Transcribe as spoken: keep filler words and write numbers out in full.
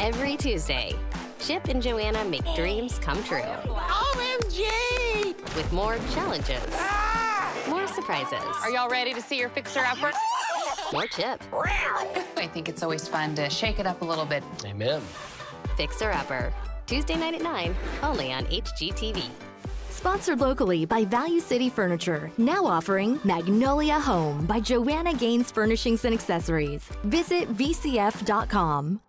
every Tuesday. Chip and Joanna make dreams come true. O M G! With more challenges, Ah! more surprises, Are y'all ready to see your fixer-upper? more Chip. I think it's always fun to shake it up a little bit. Amen. Fixer Upper. Tuesday night at nine, only on H G T V. Sponsored locally by Value City Furniture. Now offering Magnolia Home by Joanna Gaines Furnishings and Accessories. Visit V C F dot com.